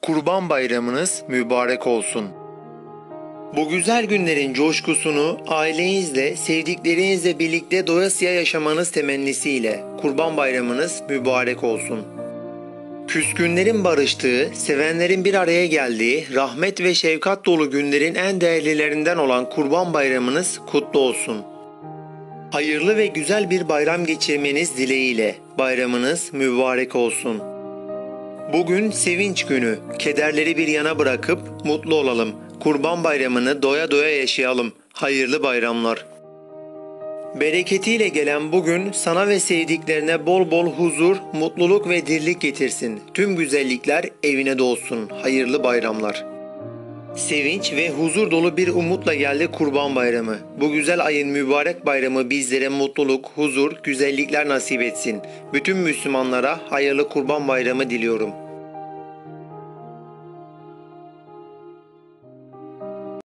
Kurban Bayramınız mübarek olsun. Bu güzel günlerin coşkusunu ailenizle, sevdiklerinizle birlikte doyasıya yaşamanız temennisiyle Kurban Bayramınız mübarek olsun. Küskünlerin barıştığı, sevenlerin bir araya geldiği, rahmet ve şefkat dolu günlerin en değerlilerinden olan Kurban Bayramınız kutlu olsun. Hayırlı ve güzel bir bayram geçirmeniz dileğiyle bayramınız mübarek olsun. Bugün sevinç günü, kederleri bir yana bırakıp mutlu olalım. Kurban Bayramını doya doya yaşayalım. Hayırlı bayramlar. Bereketiyle gelen bugün sana ve sevdiklerine bol bol huzur, mutluluk ve dirlik getirsin. Tüm güzellikler evine dolsun. Hayırlı bayramlar. Sevinç ve huzur dolu bir umutla geldi Kurban Bayramı. Bu güzel ayın mübarek bayramı bizlere mutluluk, huzur, güzellikler nasip etsin. Bütün Müslümanlara hayırlı Kurban Bayramı diliyorum.